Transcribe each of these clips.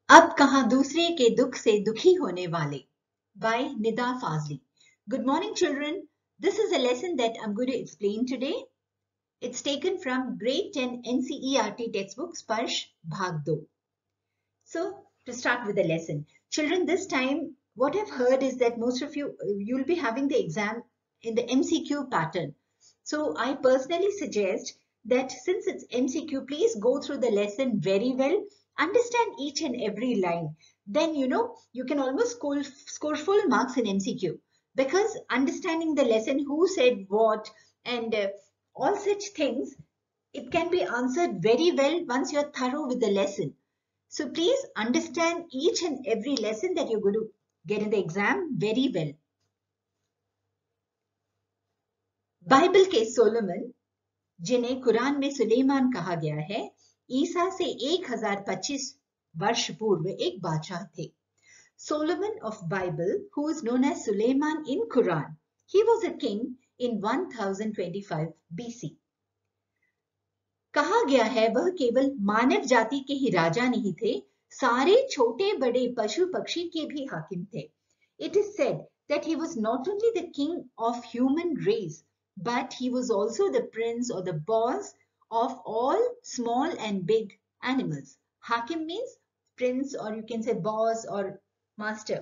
अब कहां दूसरे के दुख से दुखी होने वाले by Nida Fazli. Good morning, children. This is a lesson that I'm going to explain today. It's taken from grade 10 NCERT textbook Sparsh Bhag 2. So, to start with the lesson, children, this time what I've heard is that most of you'll be having the exam in the MCQ pattern. So, I personally suggest that since it's MCQ, please go through the lesson very well, understand each and every line. Then, you can almost score full marks in MCQ because understanding the lesson, who said what, and all such things, it can be answered very well once you're thorough with the lesson. So please understand each and every lesson that you're going to get in the exam very well. Bible के Solomon, जिन्हें कुरान में सुलेमान कहा गया है, ईसा से 1025 वर्ष पूर्व एक बादशाह थे. Solomon of Bible, who is known as Suleiman in Quran, he was a king in 1025 BC. कहा गया है वह केवल मानव जाति के ही राजा नहीं थे, सारे छोटे बड़े पशु पक्षी के भी हाकिम थे. It is said that he was not only the king of human race, but he was also the prince or the boss of all small and big animals. Hakim means prince, or you can say boss or master.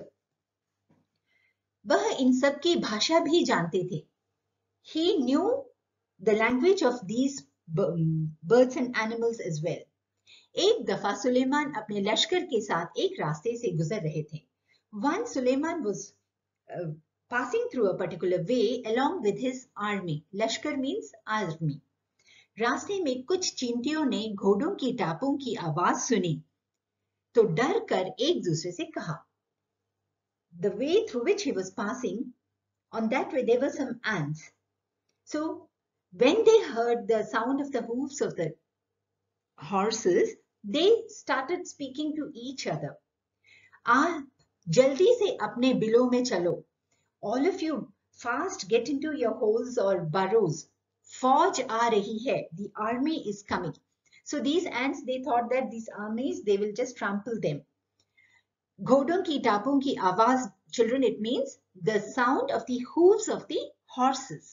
वह इन सब की भाषा भी जानते थे. He knew the language of these birds and animals as well. एक दफा सुलेमान अपने लश्कर के साथ एक रास्ते से गुजर रहे थे. Once Suleiman was passing through a particular way along with his army. Lashkar means army. रास्ते में कुछ चींटियों ने घोड़ों की टापों की आवाज सुनी तो डर कर एक दूसरे से कहा. The way through which he was passing, on that way there were some ants. So when they heard the sound of the hoofs of the horses, they started speaking to each other. आप जल्दी से अपने बिलों में चलो. All of you fast get into your holes or burrows. फौज आ रही है. The army is coming. So these ants, they thought that these armies, they will just trample them. घोड़ों की टापों की आवाज, children, it means the sound of the hooves of the horses.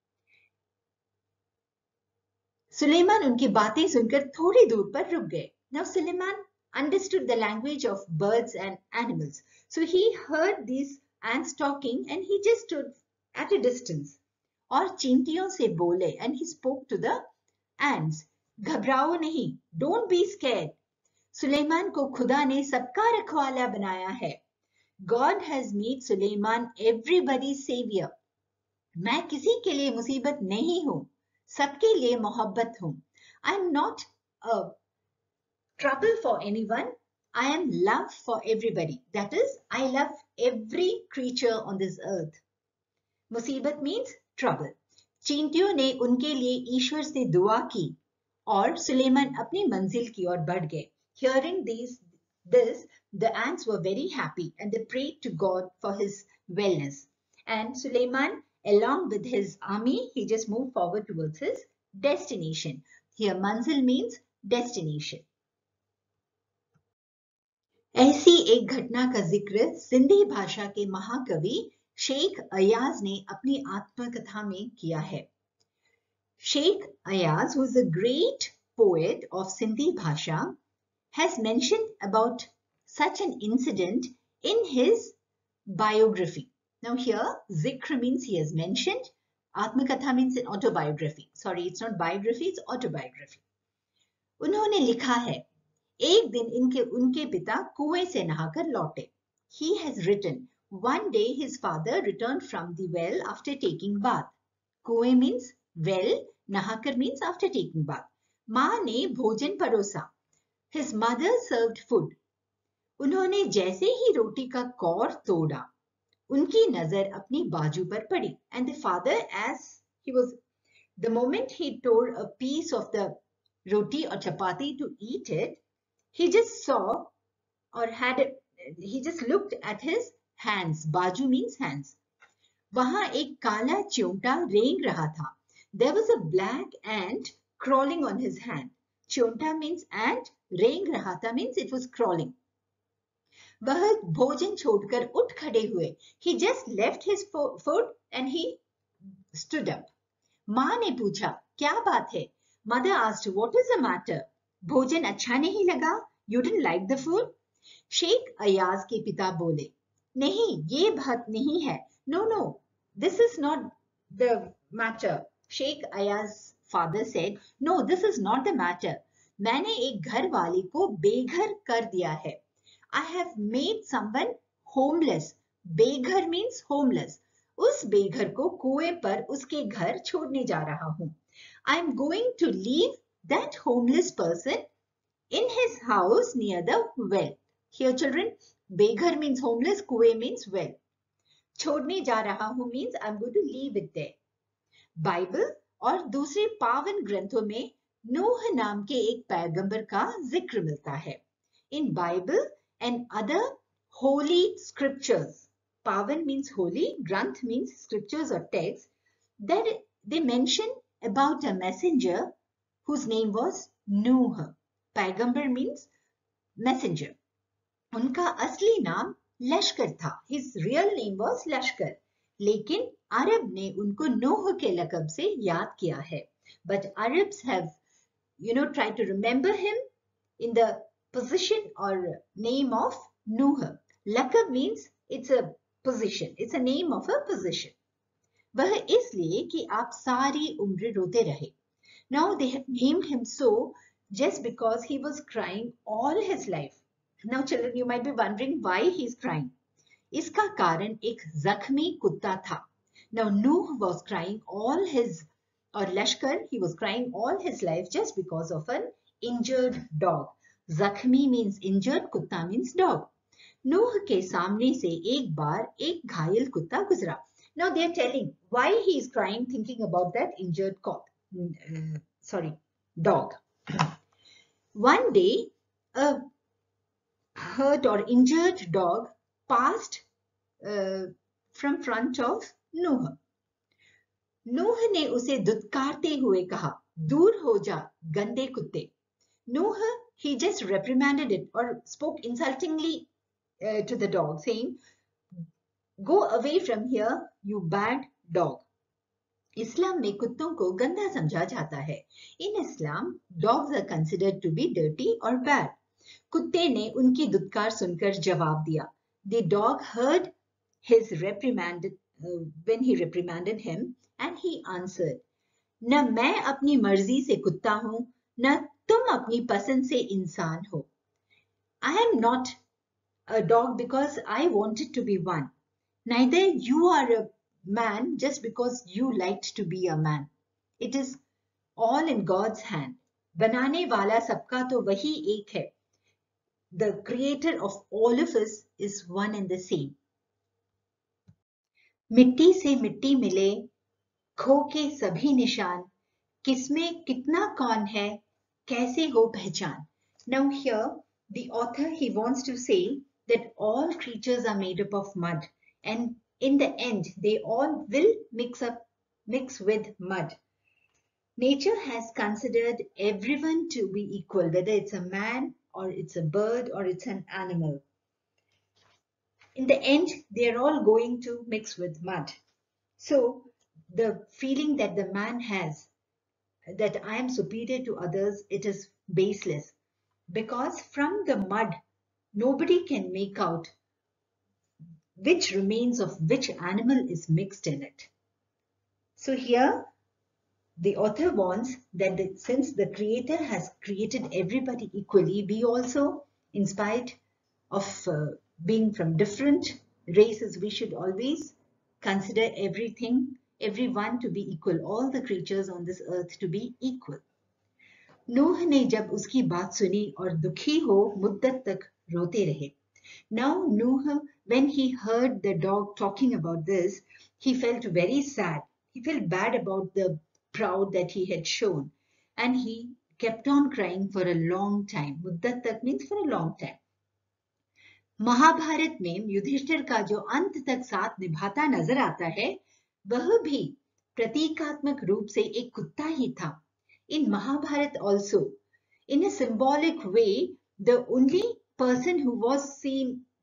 Suleman उनकी बातें सुनकर थोड़ी दूर पर रुक गए. Now Suleiman understood the language of birds and animals. So he heard these ants talking and he just stood at a distance. और चींटियों से बोले, and he spoke to the ants. घबराओ नहीं, don't be scared. सुलेमान को खुदा ने सबका रखवाला बनाया है. God has made Suleiman everybody's savior. मैं किसी के लिए मुसीबत नहीं हूं, सबके लिए मोहब्बत हूं. I am not a trouble for anyone. I am love for everybody. That is, I love every creature on this earth. मुसीबत means trouble. चींटियों ने उनके लिए ईश्वर से दुआ की और सुलेमान अपनी मंजिल की ओर बढ़ गए. Hearing this, the ants were very happy and they prayed to God for his wellness. And Suleiman, along with his army, he just moved forward towards his destination. Here, manzil means destination. ऐसी एक घटना का जिक्र सिंधी भाषा के महाकवि शेख अयाज ने अपनी आत्मकथा में किया है. Sheikh Ayaz, who is a great poet of Sindhi Bhasha, has mentioned about such an incident in his biography. Now here, zikr means he has mentioned, Atmakatha means an autobiography. Sorry, it's not biography, it's autobiography. उन्होंने लिखा है, एक दिन उनके पिता कुएं से नहाकर लौटे. He has written, one day his father returned from the well after taking bath. कुएं means well, नहाकर means after taking bath. माँ ने भोजन परोसा. His mother served food. उन्होंने जैसे ही रोटी का कौर तोड़ा, उनकी नजर अपनी बाजू पर पड़ी. And the father, the moment he tore a piece of the roti or chapati to eat it, he just saw or he just looked at his hands. Baju means hands. वहां एक काला चिंटा रेंग रहा था. There was a black ant crawling on his hand. Chionta means ant, रेंग रहा था means it was crawling. वह भोजन छोड़कर उठ खड़े हुए. He just left his food and he stood up. माँ ने पूछा, क्या बात है? Mother asked, what is the matter? भोजन अच्छा नहीं लगा? You didn't like the food? Sheikh Ayaz के पिता बोले, नहीं, ये बात नहीं है. No, no, this is not the matter. Sheikh Ayaz's father said, no, this is not the matter. मैंने एक घर वाले को बेघर कर दिया है. I have made someone homeless. बेघर means homeless. उस बेघर को कुएं पर उसके घर छोड़ने जा रहा हूं. I am going to leave that homeless person in his house near the well. Here children, बेघर means homeless, कुएं means well. छोड़ने जा रहा हूं means I'm going to leave it there. Bible और दूसरे पावन ग्रंथों में नूह नाम के एक पैगंबर का जिक्र मिलता है. In Bible and other holy scriptures, पावन means holy, ग्रंथ means scriptures or text, that they mention about a messenger whose name was Nuh. पैगंबर means messenger. उनका असली नाम लश्कर था. His real name was लश्कर. लेकिन अरब ने उनको नूह के लक़ब से याद किया है. But Arabs have, tried to remember him in the position or name of Nuh. लक़ब means it's a position. It's a name of a position. वह इसलिए कि आप सारी उम्र रोते रहे. Now they have named him so just because he was crying all his life. Now children, you might be wondering why he's crying. इसका कारण एक जख्मी कुत्ता था. Now Nuh was crying all his, or Lashkar, he was crying all his life just because of an injured dog. जख्मी means injured, कुत्ता means dog. नूह के सामने से एक बार एक घायल कुत्ता गुजरा. Now they are telling why he is crying, thinking about that injured dog. One day, a hurt or injured dog passed from front of Nuh. नूह ने उसे दुत्कारते हुए कहा, दूर हो जा गंदे कुत्ते. Nuh, he just reprimanded it or spoke insultingly to the dog, saying, go away from here, you bad dog. इस्लाम में कुत्तों को गंदा समझा जाता है. In Islam, dogs are considered to be dirty or bad. कुत्ते ने उनकी दुत्कार सुनकर जवाब दिया. The dog heard his reprimand when he reprimanded him, and he answered, न मैं अपनी मर्जी से कुत्ता हूं, न तुम अपनी पसंद से इंसान हो. I am not a dog because I wanted to be one. Neither you are a man just because you liked to be a man. It is all in God's hand. बनाने वाला सबका तो वही एक है. The creator of all of us is one and the same. मिट्टी से मिट्टी मिले, खो के सभी निशान, किसमें कितना कौन है, कैसे हो पहचान. Now here the author, he wants to say that all creatures are made up of mud, and in the end they all will mix with mud. Nature has considered everyone to be equal, whether it's a man or it's a bird or it's an animal. In the end, they're all going to mix with mud. So the feeling that the man has that I am superior to others, it is baseless, because from the mud nobody can make out which remains of which animal is mixed in it. So here the author wants that since the creator has created everybody equally, we also, in spite of being from different races, we should always consider everyone to be equal, all the creatures on this earth to be equal. नूह ने जब उसकी बात सुनी और दुखी हो मुद्दत तक रोते रहे. Now Nuh, when he heard the dog talking about this, he felt very sad. He felt bad about the proud that he had shown, and he kept on crying for a long time. मुद्दत तक means for a long time. Mahabharat में युधिष्ठिर का जो अंत तक साथ निभाता नजर आता है, वह भी प्रतीकात्मक रूप से एक कुत्ता ही था. In Mahabharat also, in a symbolic way, the only person who was seen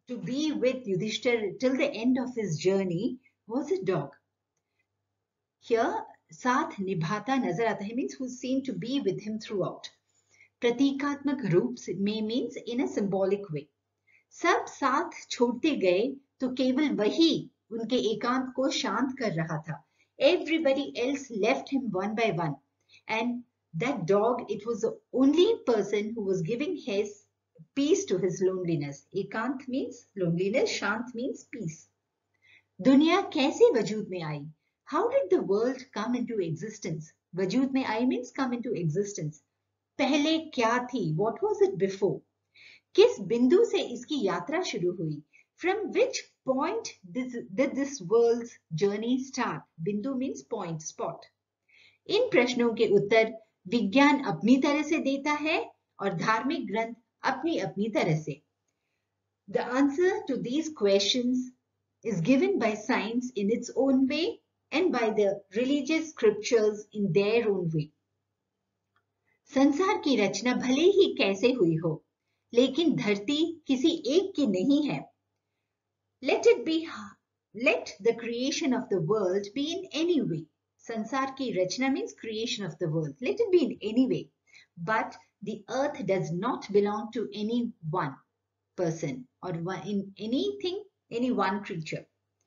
to be with Yudhishthir till the end of his journey was a dog. Here, साथ निभाता नजर आता है means who's seen to be with him throughout. प्रतीकात्मक रूप में means in a symbolic way. सब साथ छोड़ते गए तो केवल वही उनके एकांत को शांत कर रहा था. Everybody else left him one by one, and that dog, it was the only person who was giving his peace to his loneliness. Ekant means loneliness, shant means peace. दुनिया कैसे वजूद में आई? How did the world come into existence? वजूद में आई means come into existence. पहले क्या थी? What was it before? किस बिंदु से इसकी यात्रा शुरू हुई? From which point did this world's journey start? बिंदु means point, spot. इन प्रश्नों के उत्तर विज्ञान अपनी तरह से देता है और धार्मिक ग्रंथ अपनी अपनी तरह से. The answer to these questions is given by science in its own way and by the religious scriptures in their own way. संसार की रचना भले ही कैसे हुई हो, लेकिन धरती किसी एक की नहीं है. Let the creation of the world be in any way. संसार की रचना means creation of the world. Let it be in any way. But the earth does not belong to any one person or in anything, any one creature.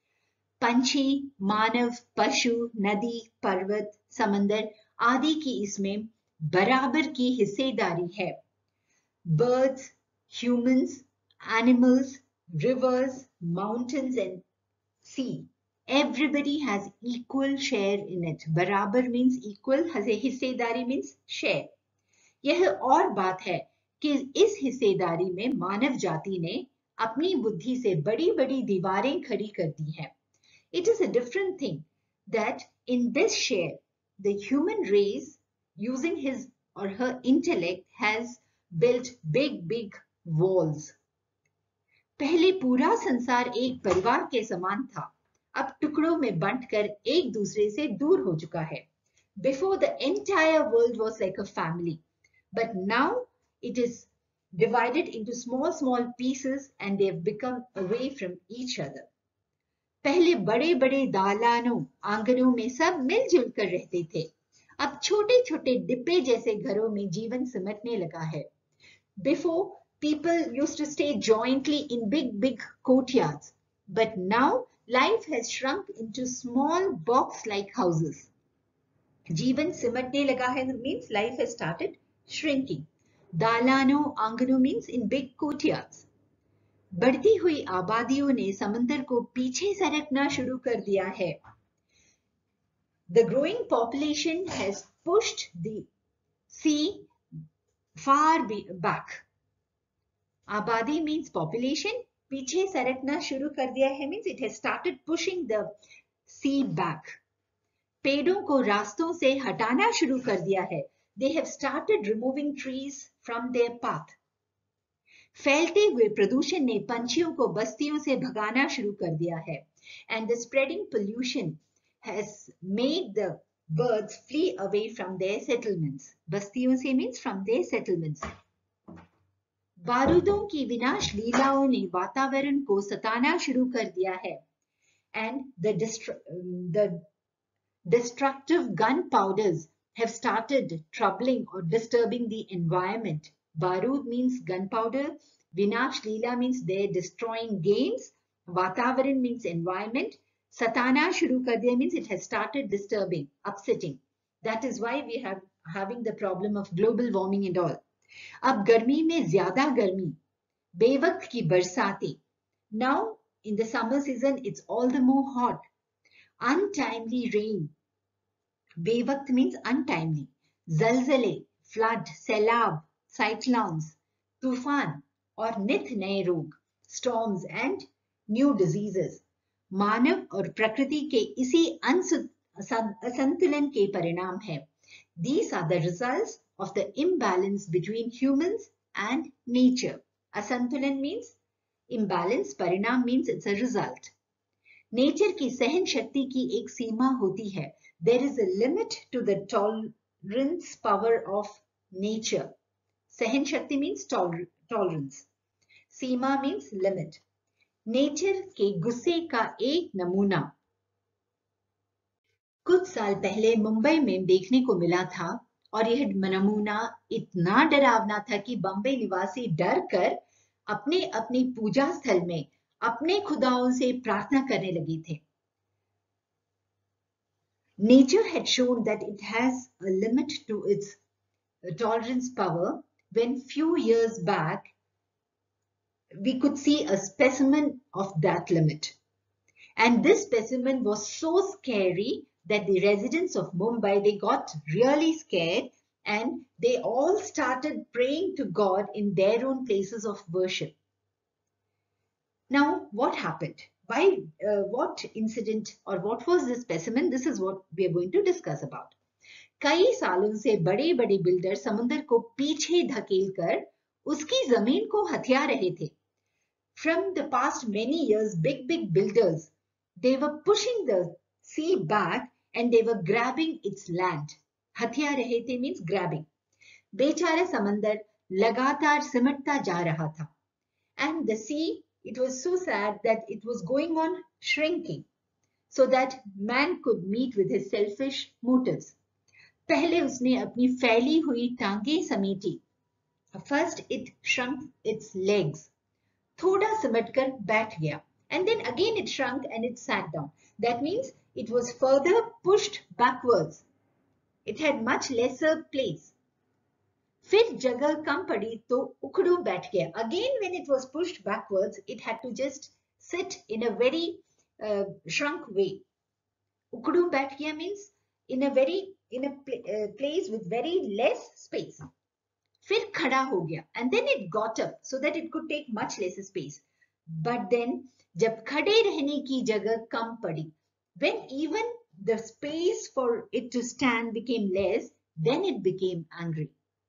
पंछी, मानव, पशु, नदी, पर्वत, समंदर आदि की इसमें बराबर की हिस्सेदारी है. Birds, humans, animals, rivers, mountains and sea. Everybody has equal share in it. बराबर means equal, हिस्सेदारी means share. यह और बात है कि इस हिस्सेदारी में मानव जाति ने अपनी बुद्धि से बड़ी-बड़ी दीवारें खड़ी कर दी हैं. It is a different thing that in this share, the human race using his or her intellect has built big walls. पहले पूरा संसार एक परिवार के समान था. अब टुकड़ों में बंटकर एक दूसरे से दूर हो चुका है. Before, the entire world was like a family, but now it is divided into small pieces and they have become away from each other. पहले बड़े दालानों, आंगनों में सब मिलजुल कर रहते थे. अब छोटे डिब्बे जैसे घरों में जीवन सिमटने लगा है. Before, people used to stay jointly in big courtyards, but now life has shrunk into small box-like houses. जीवन सिमटने लगा है means life has started shrinking. दालानों, आंगनों means in big courtyards. बढ़ती हुई आबादियों ने समंदर को पीछे सरकना शुरू कर दिया है. The growing population has pushed the sea far back. आबादी means population. पीछे सरकना शुरू कर दिया है means it has started pushing the sea back. पेड़ों को रास्तों से हटाना शुरू कर दिया है. They have started removing trees from their path. फैलते हुए प्रदूषण ने पंछियों को बस्तियों से भगाना शुरू कर दिया है. And the spreading pollution has made the birds flee away from their settlements. बस्तियों से means from their settlements. बारूदों की विनाश लीलाओं ने वातावरण को सताना शुरू कर दिया है. And the destructive gunpowders have started troubling or disturbing the environment. Barud means gunpowder. Vinash Leela means they're destroying games. Vatavaran means environment. Satana shuru kar diya means it has started disturbing, upsetting. That is why we are having the problem of global warming and all. अब गर्मी में ज्यादा गर्मी, बेवक्त की बरसातें. Now in the summer season it's all the more hot. Untimely rain. बेवक्त means untimely. Jaljale, flood, सैलाब, cyclones, तूफान और नित नए रोग, storms and new diseases. मानव और प्रकृति के इसी असंतुलन के परिणाम है. These are the results of the imbalance between humans and nature. Asantulan means imbalance, parinam means it's a result. Nature की सहन शक्ति की एक सीमा होती है. There is a limit to the tolerance power of nature. सहन शक्ति means tolerance. सीमा means limit. नेचर के गुस्से का एक नमूना कुछ साल पहले मुंबई में देखने को मिला था और यह नमूना इतना डरावना था कि बम्बई निवासी डर कर अपने अपनी पूजा स्थल में अपने खुदाओं से प्रार्थना करने लगे थे। Nature had shown that it has a limit to its tolerance power when few years back we could see a specimen of that limit. And this specimen was so scary that the residents of Mumbai, they got really scared and they all started praying to God in their own places of worship. Now, what happened? What incident or what was this specimen? This is what we are going to discuss about. कई सालों से बड़े बड़े builder समुद्र को पीछे धकेलकर उसकी जमीन को हथिया रहे थे. From the past many years, big builders, they were pushing the sea back and they were grabbing its land. हथिया रहे थे means grabbing. बेचारा समंदर लगातार सिमटता जा रहा था. And the sea, it was so sad that it was going on shrinking so that man could meet with his selfish motives. पहले उसने अपनी फैली हुई टांगें समेटी. First it shrunk its legs. थोड़ा सिमटकर बैठ गया. And then again it shrunk and it sat down. That means it was further pushed backwards. It had much lesser place. फिर जगह कम पड़ी तो उखड़ू बैठ गया. Again when it was pushed backwards, it had to just sit in a very shrunk way. उखड़ू बैठ गया means in a place with very less space. फिर खड़ा हो गया and then it got up so that it could take much less space. But then जब खड़े रहने की जगह कम पड़ी, when even the space for it to stand became less, then it became angry.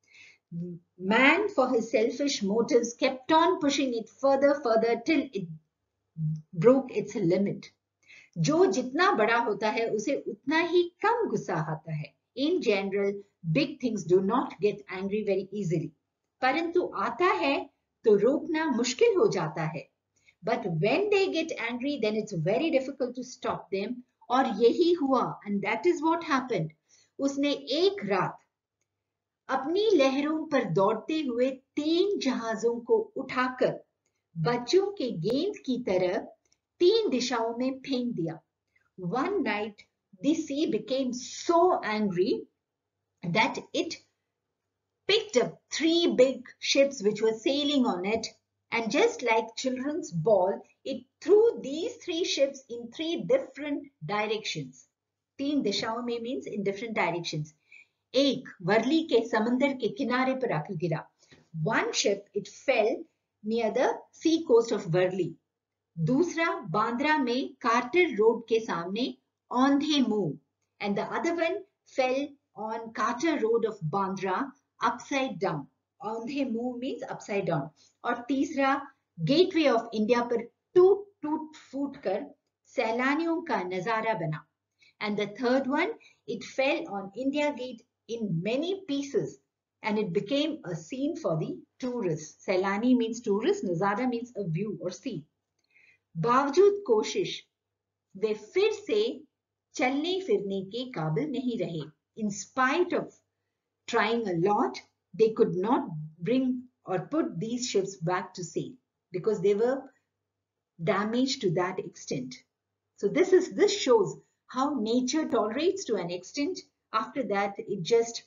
Man, for his selfish motives, kept on pushing it further till it broke its limit. जो जितना बड़ा होता है उसे उतना ही कम गुस्सा आता है. In general, big things do not get angry very easily. परंतु आता है तो रोकना मुश्किल हो जाता है. But when they get angry, then it's very difficult to stop them. और यही हुआ, and that is what happened. उसने एक रात अपनी लहरों पर दौड़ते हुए 3 जहाजों को उठाकर बच्चों के गेंद की तरह 3 दिशाओं में फेंक दिया. One night, the sea became so angry that it picked up 3 big ships which were sailing on it, and just like children's ball, it threw these 3 ships in 3 different directions. 3 दिशाओं में means in different directions. एक वर्ली के समंदर के किनारे पर आकर गिरा. One ship, it fell near the sea coast of Worli. दूसरा बांद्रा में कार्टर रोड के सामने औंधे मुंह, and the other one fell on Carter Road of Bandra upside down. औंधे मुंह means upside down. और तीसरा गेटवे ऑफ इंडिया पर टूट फूट कर सैलानियों का नजारा बना. And the third one, it fell on India Gate in many pieces and it became a scene for the tourists. Sailani means tourist, Nazara means a view or see. बावजूद कोशिश वे फिर से चलने फिरने के काबिल नहीं रहे. In spite of trying a lot, they could not bring or put these ships back to sea because they were damaged to that extent. So this shows how nature tolerates to an extent. After that, it just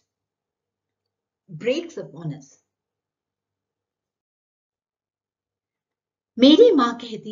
breaks upon us. मेरी माँ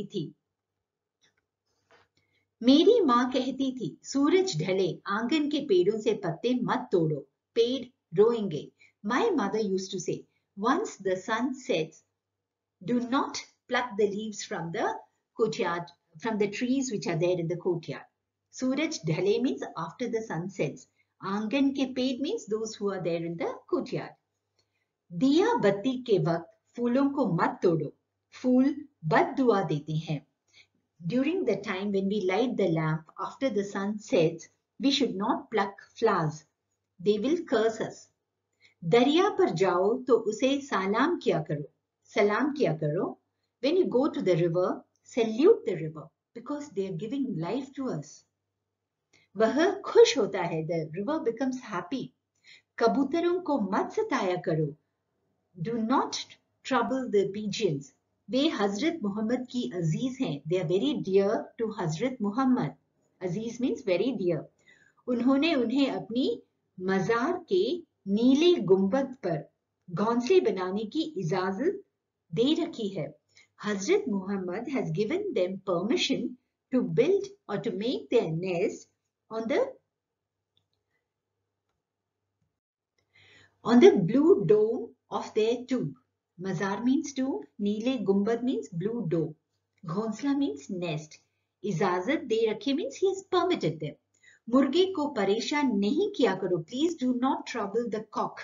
कहती थी, सूरज ढले आंगन के पेड़ों से पत्ते मत तोड़ो, पेड़ रोएंगे. My mother used to say, once the sun sets, do not pluck the leaves from the courtyard, from the trees which are there in the courtyard. Suraj dhale means after the sun sets. आंगन के पेड़ means those who are there in the courtyard. दिया बत्ती के वक्त फूलों को मत तोड़ो, फूल बद दुआ देते हैं. During the time when we light the lamp after the sun sets, we should not pluck flowers. They will curse us. दरिया पर जाओ तो उसे सलाम किया करो. When you go to the river, salute the river because they are giving life to us. वह खुश होता है, the river becomes happy. कबूतरों को मत सताया करो, do not trouble the pigeons. वे हजरत मोहम्मद की अजीज हैं, they are very dear to Hazrat Mohammad. Aziz means very dear. उन्होंने उन्हें अपनी मजार के नीले गुंबद पर घोंसले बनाने की इजाजत दे रखी है. Hazrat Muhammad has given them permission to build or to make their nest on the blue dome of their tomb. Mazar means tomb, Neele Gumbad means blue dome, Ghonsla means nest, Ijazat de rakhi means he has permitted them. मुर्गे को परेशान नहीं किया करो, please do not trouble the cock.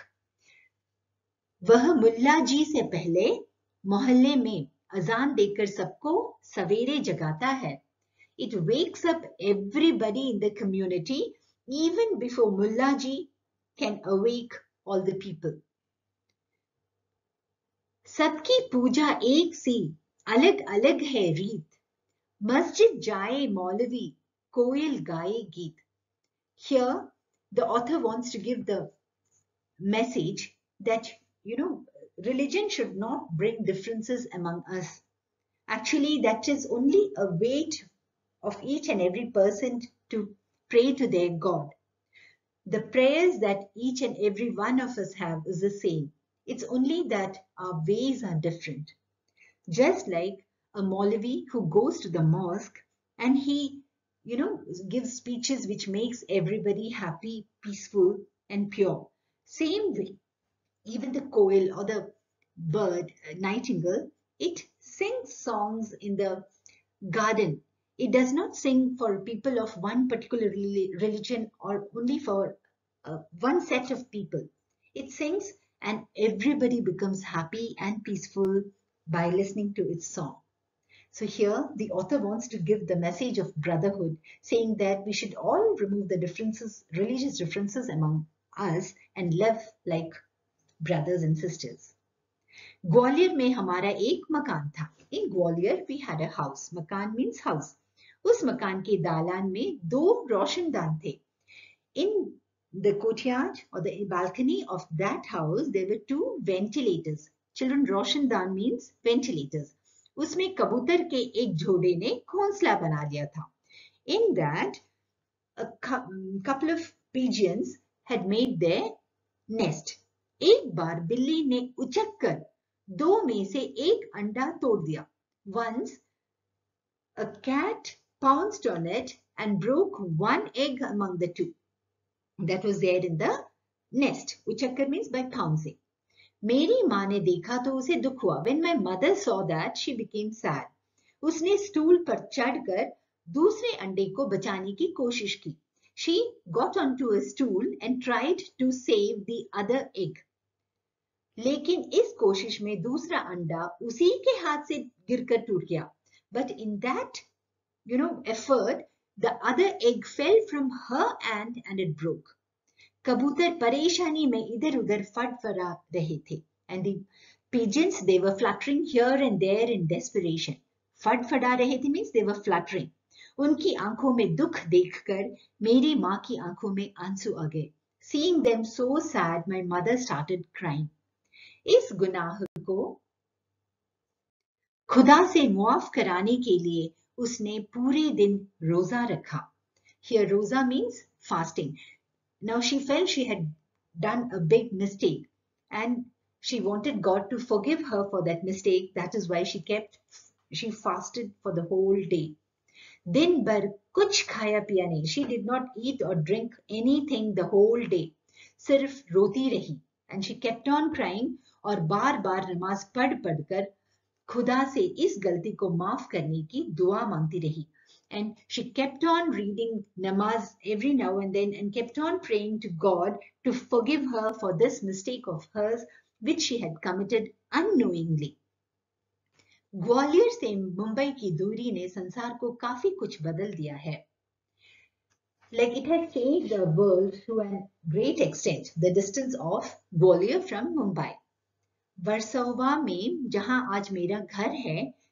वह मुल्ला जी से पहले मोहल्ले में अजान देकर सबको सवेरे जगाता है. It wakes up everybody in the community even before Mulla ji can awake all the people. सबकी पूजा एक सी, अलग अलग है रीत. मस्जिद जाए मौलवी, कोयल गाए गीत. Here the author wants to give the message that, religion should not bring differences among us. Actually, that is only a way of each and every person to pray to their God. The prayers that each and every one of us have is the same. It's only that our ways are different. Just like a Maulvi who goes to the mosque and he, gives speeches which makes everybody happy, peaceful and pure. Same way, even the koel or the bird, nightingale, it sings songs in the garden. It does not sing for people of one particular religion or only for one set of people. It sings and everybody becomes happy and peaceful by listening to its song. So here the author wants to give the message of brotherhood, saying that we should all remove the differences, religious differences among us and live like brothers and sisters. Gwalior में हमारा एक मकान था. In Gwalior we had a house. मकान means house. उस मकान के दालान में 2 रोशनदान थे. In the courtyard or the balcony of that house there were 2 ventilators. Children, रोशनदान means ventilators. उसमें कबूतर के एक जोड़े ने घोंसला बना लिया था. In that, a couple of pigeons had made their nest. एक बार बिल्ली ने उचककर 2 में से एक अंडा तोड़ दिया. Once, a cat pounced on it and broke 1 egg among the 2 that was there in the nest. उचककर means by pouncing. मेरी माँ ने देखा तो उसे दुख हुआ. When my mother saw that, she became sad. उसने स्टूल पर चढ़कर दूसरे अंडे को बचाने की कोशिश की. She got onto a stool and tried to save the other egg. लेकिन इस कोशिश में दूसरा अंडा उसी के हाथ से गिरकर टूट गया. But in that, effort, the other egg fell from her hand and it broke. कबूतर परेशानी में इधर उधर फड़फड़ा रहे थे. And the pigeons, they were fluttering here and there in desperation. फड़फड़ा रहे थे means they were fluttering. उनकी आंखों में दुख देखकर मेरी माँ की आंखों में आंसू आ गए. Seeing them so sad, my mother started crying. इस गुनाह को खुदा से मुआफ कराने के लिए उसने पूरे दिन रोजा रखा. Here roza means fasting. Now she felt she had done a big mistake and she wanted God to forgive her for that mistake. That is why she fasted for the whole day. दिन भर कुछ खाया पिया नहीं. She did not eat or drink anything the whole day. सिर्फ रोती रही. And she kept on crying और बार बार नमाज पढ़ कर खुदा से इस गलती को माफ करने की दुआ मांगती रही. And she kept on reading namaz every now and then and kept on praying to God to forgive her for this mistake of hers which she had committed unknowingly. Gwalior से मुंबई की दूरी ने संसार को काफी कुछ बदल दिया है. Like it has changed the world to a great extent, the distance of Gwalior from Mumbai. Versova में जहां आज मेरा घर है,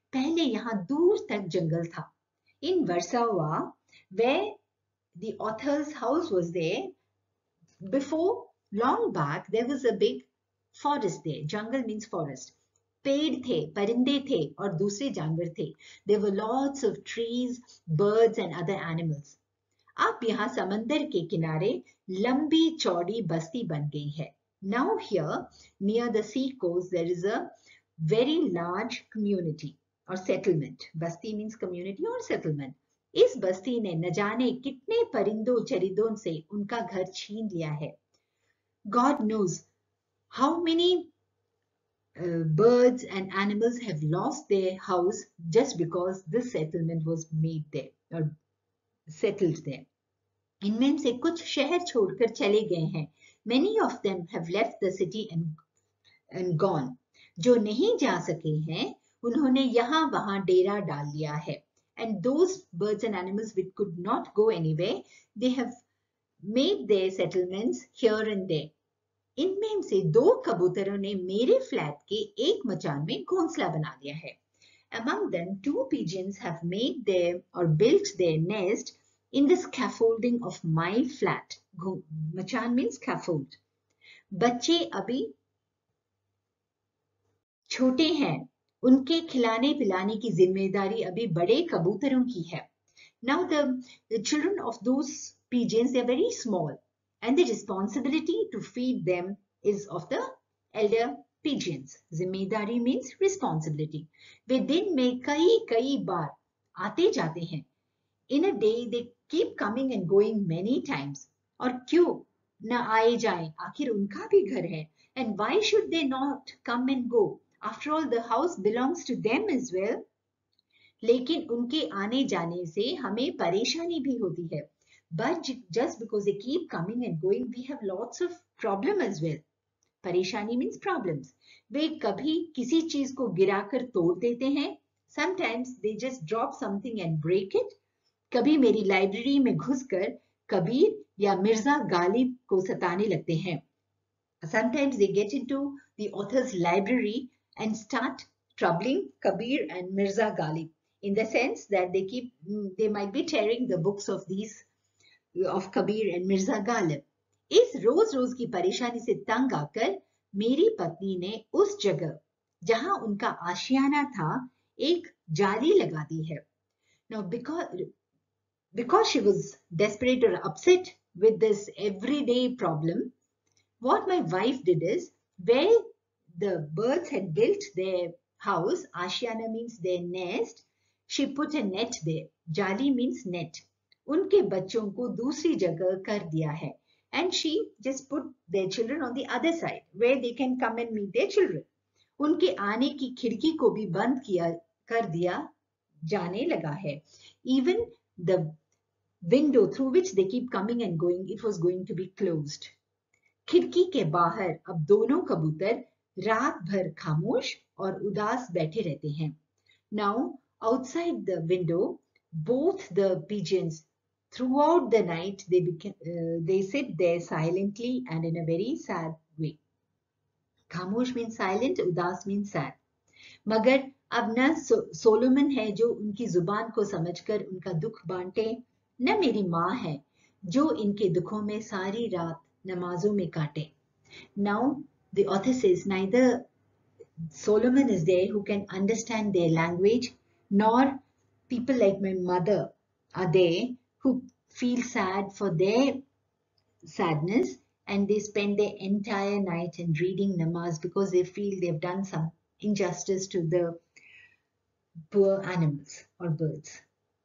पहले यहाँ दूर तक जंगल था. In Warsaw, where the author's house was there, before long back there was a big forest there. Jungle means forest. पेड़ थे, परिंदे थे और दूसरे जानवर थे. There were lots of trees, birds and other animals. अब यहाँ समंदर के किनारे लंबी चौड़ी बस्ती बन गई है. Now here near the sea coast there is a very large community or settlement. Basti means community or settlement. इस बस्ती ने न जाने कितने परिंदों चरिंदों से उनका घर छीन लिया है. God knows how many birds and animals have lost their house just because this settlement was made there or settled there. इनमें से कुछ शहर छोड़कर चले गए हैं. Many of them have left the city and gone. जो नहीं जा सके हैं उन्होंने यहाँ वहाँ डेरा डाल लिया है. And those birds and animals which could not go anywhere, they have made their settlements here and there. इनमें से 2 कबूतरों ने मेरे फ्लैट के एक मचान में घोंसला बना लिया है. Among them, 2 pigeons have made their or built their nest in the scaffolding of my flat. मचान means scaffold. बच्चे अभी छोटे हैं, उनके खिलाने पिलाने की जिम्मेदारी अभी बड़े कबूतरों की है. Now the children of those pigeons, they are very small and the responsibility to feed them is of the elder pigeons. जिम्मेदारी means responsibility. वे दिन में कई बार आते जाते हैं. In a day they keep coming and going many times. और क्यों न आए जाएं, आखिर उनका भी घर है. And why should they not come and go? After all, the house belongs to them as well. लेकिन उनके आने जाने से हमें परेशानी भी होती है. But just because they keep coming and going, we have lots of problem as well. परेशानी means problems. वे कभी किसी चीज को गिराकर तोड़ देते हैं. Sometimes they just drop something and break it. कभी मेरी लाइब्रेरी में घुसकर कबीर या मिर्जा गालिब को सताने लगते हैं. Sometimes they get into the author's library and start troubling Kabir and Mirza Ghalib, in the sense that they might be tearing the books of Kabir and Mirza Ghalib. इस रोज की परेशानी से तंग आकर मेरी पत्नी ने उस जगह जहां उनका आशियाना था एक जाली लगा दी है. Now because she was desperate or upset with this everyday problem, what my wife did is, where the birds had built their house, Ashiana means their nest, she put a net there. Jali means net. उनके बच्चों को दूसरी जगह कर दिया है. And she just put their children on the other side where they can come and meet their children. उनके आने की खिड़की को भी बंद कर दिया जाने लगा है. Even the window through which they keep coming and going, it was going to be closed. खिड़की के बाहर अब दोनों कबूतर रात भर खामोश और उदास बैठे रहते हैं. Now outside the window, both the pigeons throughout the night they sit there silently and in a very sad way. खामोश means silent, उदास means sad. मगर अब न सोलोमन है जो उनकी जुबान को समझकर उनका दुख बांटे, न मेरी माँ है जो इनके दुखों में सारी रात नमाजों में काटे. Now the author says neither Solomon is there who can understand their language, nor people like my mother are there who feel sad for their sadness, and they spend their entire night in reading namaz because they feel they've done some injustice to the poor animals or birds.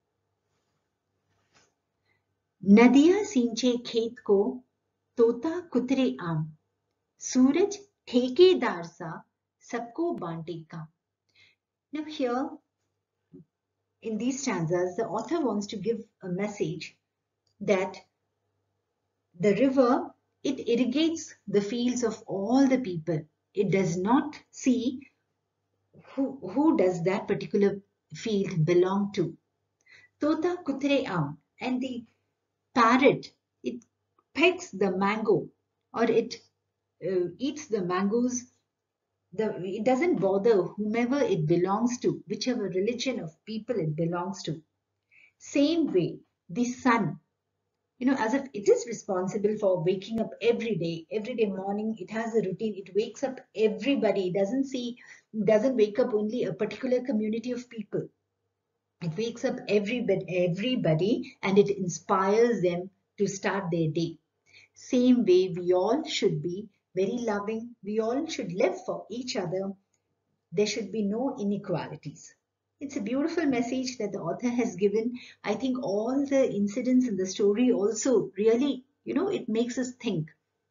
नदियां सींचे खेत को, तोता कुतरे आम, सूरज ठेकेदार सा सबको बांटे काम. Now here in these stanzas the author wants to give a message that the river, it irrigates the fields of all the people. It does not see who does that particular field belong to. Tota kutre aam, and the parrot, it pecks the mango or it eats the mangoes it doesn't bother whomever it belongs to, whichever religion of people it belongs to. Same way, the sun, as if it is responsible for waking up every day morning. It has a routine. It wakes up everybody. It doesn't wake up only a particular community of people. It wakes up everybody, and it inspires them to start their day. Same way, we all should be very loving. We all should live for each other. There should be no inequalities. It's a beautiful message that the author has given. I think all the incidents in the story also really, it makes us think.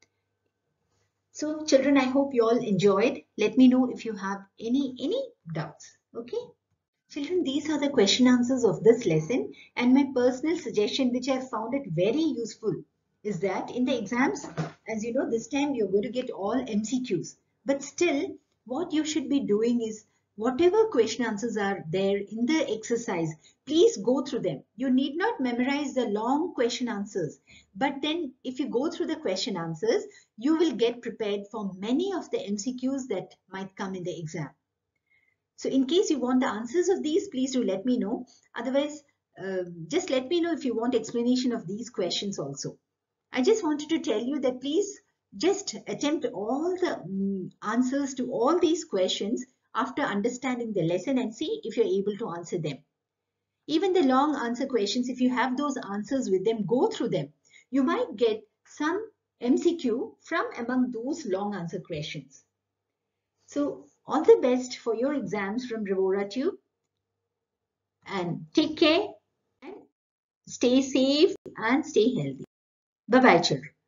So children, I hope you all enjoyed. Let me know if you have any doubts. Okay? Children, these are the question answers of this lesson, and my personal suggestion, which I found it very useful, is that in the exams, as you know, this time you're going to get all MCQs. But still, what you should be doing is whatever question answers are there in the exercise, please go through them. You need not memorize the long question answers. But then if you go through the question answers, you will get prepared for many of the MCQs that might come in the exam. So in case you want the answers of these, please do let me know. Otherwise, just let me know if you want explanation of these questions also. I just wanted to tell you that please just attempt all the answers to all these questions after understanding the lesson and see if you're able to answer them. Even the long answer questions, if you have those answers with them, go through them. You might get some MCQ from among those long answer questions. So all the best for your exams from Revora Tube, and take care and stay safe and stay healthy. Bye bye, children.